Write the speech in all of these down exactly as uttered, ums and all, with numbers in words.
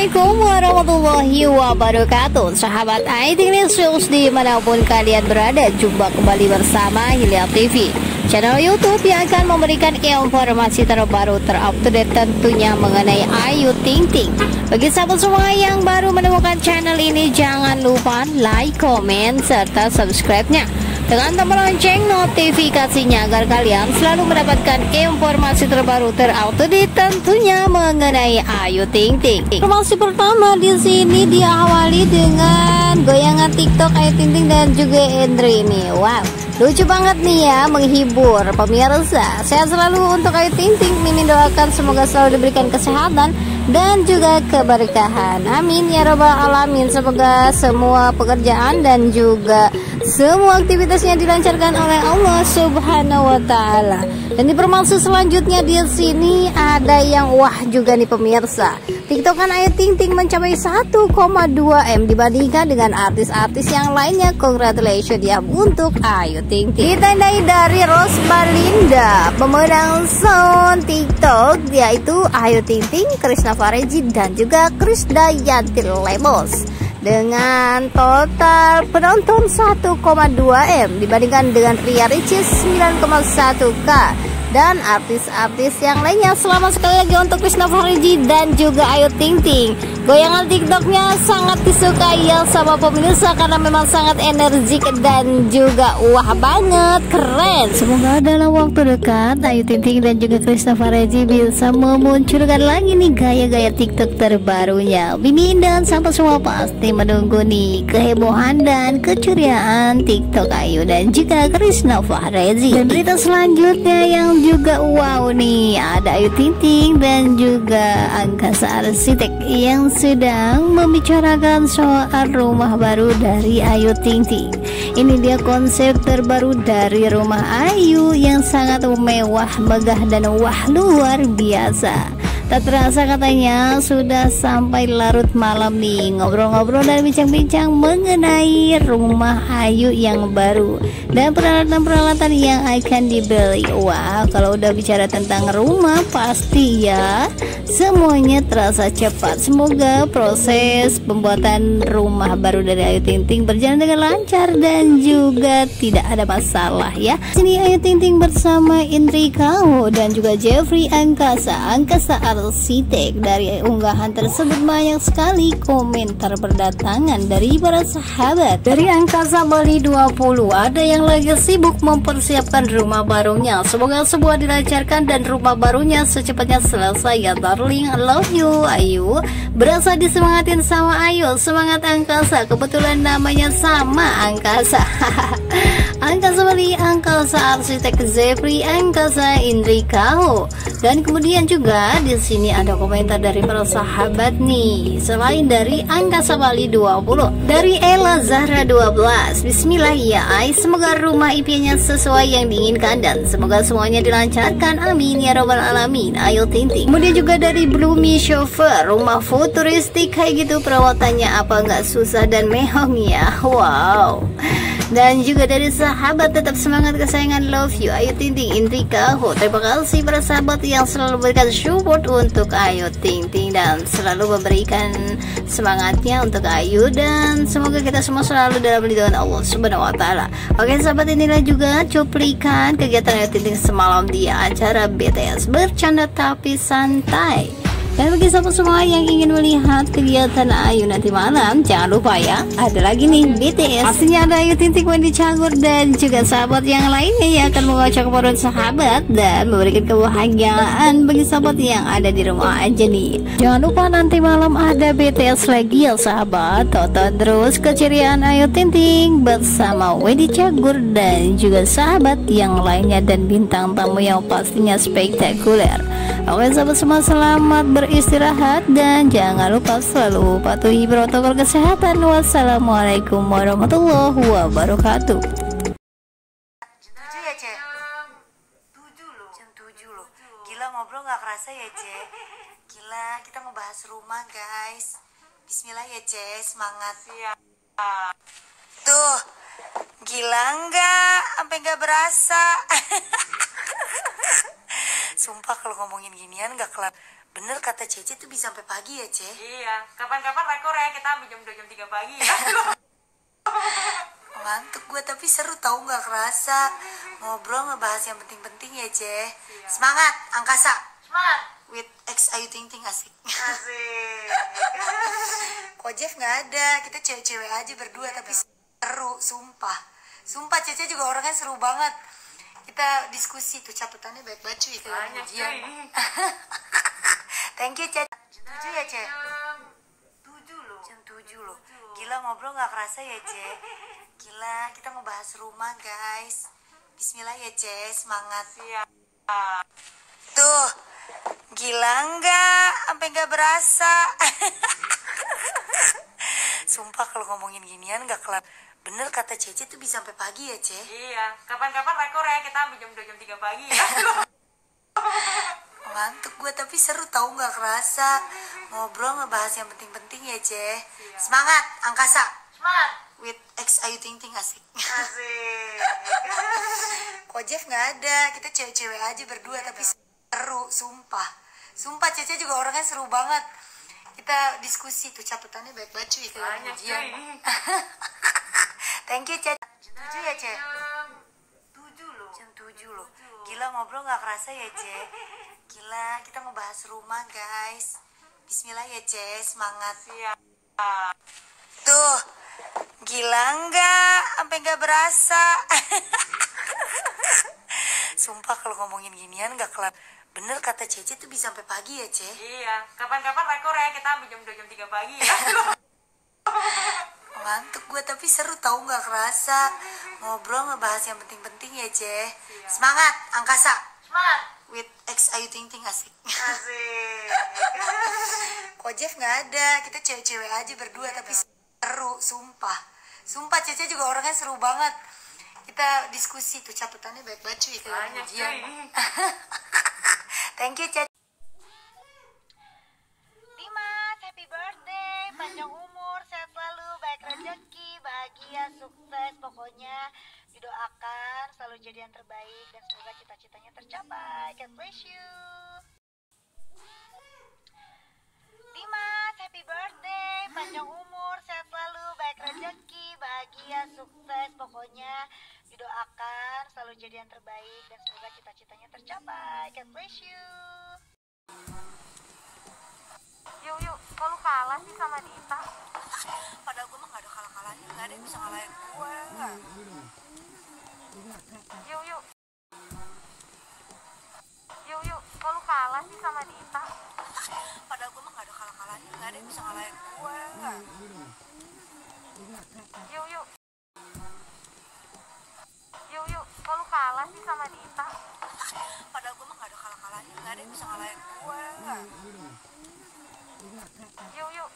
Assalamualaikum warahmatullahi wabarakatuh. Sahabat I T News dimanapun kalian berada, jumpa kembali bersama Hilya T V, channel YouTube yang akan memberikan informasi terbaru terupdate tentunya mengenai Ayu Ting Ting. Bagi sahabat semua yang baru menemukan channel ini, jangan lupa like, komen, serta subscribe-nya dengan tombol lonceng notifikasinya agar kalian selalu mendapatkan informasi terbaru terupdate tentunya mengenai Ayu Ting Ting. Informasi pertama di sini diawali dengan goyangan TikTok Ayu Ting Ting dan juga Indri ini. Wow, lucu banget nih ya, menghibur pemirsa. Sehat selalu untuk Ayu Ting Ting. Mimin doakan semoga selalu diberikan kesehatan dan juga keberkahan. Amin ya robbal alamin. Semoga semua pekerjaan dan juga semua aktivitasnya dilancarkan oleh Allah Subhanahu wa taala. Dan informasi selanjutnya di sini ada yang wah juga nih pemirsa. TikTokan Ayu Ting Ting mencapai satu koma dua M dibandingkan dengan artis-artis yang lainnya. Congratulations ya untuk Ayu Ting Ting. Ditandai dari Rosbalinda, pemenang sound TikTok yaitu Ayu Ting Ting, Krisna Fareji dan juga Krisdayanti Lemos dengan total penonton satu koma dua M dibandingkan dengan Ria Ricis sembilan koma satu K dan artis-artis yang lainnya. Selamat sekali lagi untuk Krisna Fareji dan juga Ayu Ting Ting. Goyangan TikToknya sangat disukai ya sama pemirsa karena memang sangat energik dan juga wah banget, keren. Semoga dalam waktu dekat Ayu Ting Ting dan juga Krisna Fareji bisa memunculkan lagi nih gaya-gaya TikTok terbarunya. Mimin dan sampai semua pasti menunggu nih kehebohan dan keceriaan TikTok Ayu dan juga Krisna Fareji. Dan berita selanjutnya yang juga wow nih, ada Ayu Ting Ting dan juga Angkasa Arsitek yang sedang membicarakan soal rumah baru dari Ayu Ting Ting. Ini dia konsep terbaru dari rumah Ayu yang sangat mewah, megah dan wah luar biasa. Tak terasa katanya sudah sampai larut malam nih ngobrol-ngobrol dan bincang-bincang mengenai rumah Ayu yang baru dan peralatan-peralatan yang akan dibeli. Wah, kalau udah bicara tentang rumah pasti ya semuanya terasa cepat. Semoga proses pembuatan rumah baru dari Ayu Ting Ting berjalan dengan lancar dan juga tidak ada masalah ya. Sini Ayu Ting Ting bersama Indri Kao dan juga Jeffrey Angkasa Angkasa Arsitek. Dari unggahan tersebut banyak sekali komentar berdatangan dari para sahabat. Dari Angkasa Bali dua puluh, ada yang lagi sibuk mempersiapkan rumah barunya. Semoga semua dilancarkan dan rumah barunya secepatnya selesai ya darling. I love you Ayu. Berasa disemangatin sama Ayu. Semangat Angkasa, kebetulan namanya sama Angkasa. Angkasa Bali, Angkasa Arsitek, Jeffrey Angkasa, Indri Kao. Dan kemudian juga di sini ada komentar dari para sahabat nih. Selain dari Angkasa Bali dua puluh, dari Ella Zahra dua belas. Bismillah ya Ay, semoga rumah impiannya sesuai yang diinginkan dan semoga semuanya dilancarkan. Amin ya robbal alamin. Ayu Ting Ting. Kemudian juga dari Bloomy Chauffeur, rumah futuristik kayak gitu, perawatannya apa nggak susah dan mehong ya. Wow. Dan juga dari sahabat tetap semangat kesayangan, love you Ayu Ting Ting, Indri Kao. Terima kasih para sahabat yang selalu memberikan support untuk Ayu Ting Ting dan selalu memberikan semangatnya untuk Ayu, dan semoga kita semua selalu dalam lindungan Allah Subhanahu wa taala. Oke sahabat, inilah juga cuplikan kegiatan Ayu Ting Ting semalam di acara B T S Bercanda Tapi Santai. Dan bagi sahabat semua yang ingin melihat kegiatan Ayu nanti malam, jangan lupa ya, ada lagi nih B T S. Pastinya ada Ayu Ting Ting, Wendy Cagur dan juga sahabat yang lainnya yang akan mengocok perut sahabat dan memberikan kebahagiaan bagi sahabat yang ada di rumah aja nih. Jangan lupa nanti malam ada B T S lagi ya sahabat. Tonton terus keceriaan Ayu Ting Ting bersama Wendy Cagur dan juga sahabat yang lainnya dan bintang tamu yang pastinya spektakuler. Oke sahabat semua, selamat beristirahat dan jangan lupa selalu patuhi protokol kesehatan. Wassalamualaikum warahmatullahi wabarakatuh. Tujuh ya Ce? Tujuh loh. Jam tujuh loh. Gila ngobrol gak kerasa ya Ce? Gila, kita ngebahas rumah guys. Bismillah ya Ce, semangat. Iya. Tuh, gila enggak? Sampai gak berasa. Sumpah kalau ngomongin ginian gak kelar. Bener kata Cece tuh bisa sampai pagi ya, Ce? Iya, kapan-kapan rekor ya kita ambil jam dua jam tiga pagi ya. Ngantuk gue tapi seru tau, nggak kerasa ngobrol ngebahas yang penting-penting ya, Ce. Semangat angkasa. Semangat. With X Ayu Ting Ting, asik. Asik. Kok Jeff nggak ada, kita cewek-cewek aja berdua tapi seru, sumpah. Sumpah Cece juga orangnya seru banget. Kita diskusi tuh, catatannya baik-baik cuy. Banyak cuy. Thank you, Ce. Tujuh ya, Ce? Tujuh loh. Jam tujuh loh. Gila ngobrol nggak kerasa ya, Ce. Gila, kita ngebahas rumah, guys. Bismillah ya, Ce. Semangat. Siap. Tuh, gila nggak? Sampai nggak berasa. Sumpah kalau ngomongin ginian nggak kelar. Bener kata Cece tuh bisa sampai pagi ya, Ce? Iya, kapan-kapan rekor ya kita ambil jam dua jam tiga pagi ya. Ngantuk gue tapi seru tau, nggak kerasa ngobrol ngebahas yang penting-penting ya, Ce. Semangat angkasa. Semangat. With X Ayu Ting Ting, asik. Asik. Kok Jeff nggak ada, kita cewek-cewek aja berdua tapi seru, sumpah. Sumpah Cece juga orangnya seru banget. Kita diskusi tuh, catatannya baik-baik cuy. Banyak cuy. Thank you, Ce. Tujuh ya, Ce? Tujuh loh. Jam tujuh loh. Gila ngobrol nggak kerasa ya, Ce. Gila, kita ngebahas rumah, guys. Bismillah ya, Ce. Semangat. Siap. Tuh, gila nggak? Sampai nggak berasa. Sumpah kalau ngomongin ginian nggak kelar. Bener kata Cece tuh bisa sampai pagi ya, Ce? Iya, kapan-kapan rekor ya kita ambil jam dua jam tiga pagi ya. Ngantuk gue tapi seru tau, nggak kerasa ngobrol ngebahas yang penting-penting ya, Ce. Semangat angkasa. Semangat. With X Ayu Ting Ting, asik. Asik. Kok Jeff nggak ada, kita cewek-cewek aja berdua tapi seru, sumpah. Sumpah Cece juga orangnya seru banget. Kita diskusi tuh, catatannya baik-baik cuy. Banyak cuy. Thank you, Ce. Dimas, happy birthday, panjang umur, sehat selalu, baik rezeki, bahagia, sukses, pokoknya didoakan selalu jadi yang terbaik dan semoga cita-citanya tercapai. God bless you. Dimas, happy birthday, panjang umur, sehat selalu, baik rezeki, bahagia, sukses, pokoknya didoakan selalu jadi yang terbaik dan semoga cita-citanya tercapai. God bless you. Yuk yuk, kok lu kalah sih sama Dita? Padahal gue mah gak ada kalah-kalahnya, gak ada yang bisa ngalahin gue. Yuk yuk. Yuk yuk, kok lu kalah sih sama Dita? Padahal gue mah gak ada kalah-kalahnya, gak ada yang bisa ngalahin gue. Yuk yuk. Yuk yuk, kok lu kalah sih sama Dita? Padahal gue mah gak ada kalah-kalahnya, gak ada yang bisa ngalahin gue. Yuk yuk.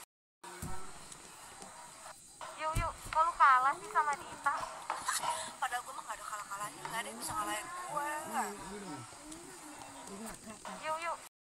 Yuk yuk, kok lu kalah sih sama Dita? Padahal gue mah gak ada kalah-kalahnya, gak ada yang bisa ngalahin gue. Yuk yuk.